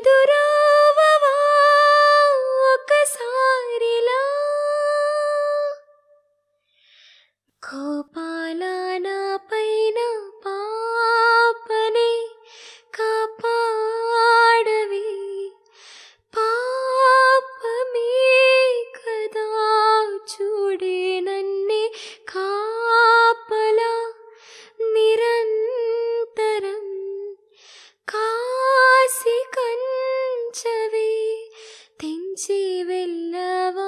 ఎదురవ్వవా ఒకసారిలా కోపాల నా పైన పాపనే కాపాడవి పాపమే కదా చూడే నన్నే కాపలా నిరంతరం కాసి కంచవే తెంచి వెళ్ళవా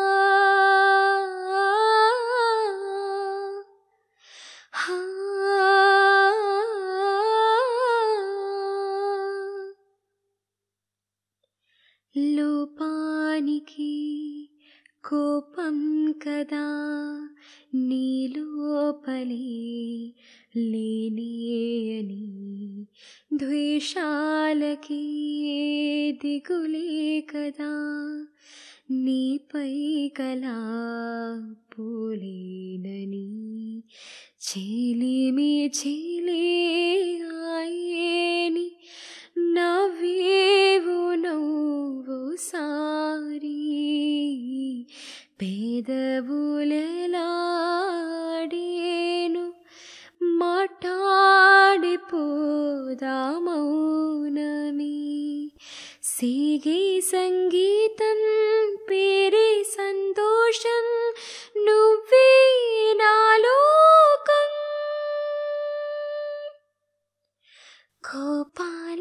లోపానికి కోపం కదా నీ లోపలే లేనియని ద్వేషాలకి దిగులే కదా నీపై కలా పోలేనని చెలిమి చెలి ఆయని నవ్వేవు నవ్వు సారి పేదవులెలాడేను మాట్లాడిపోదా మౌనమే సిగే సంగీతం పేరే సంతోషం నువ్వే నా లోకం కోపాల